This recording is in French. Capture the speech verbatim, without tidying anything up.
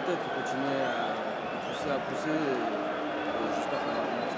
tête, il faut continuer à à pousser, à pousser et et j'espère qu'on va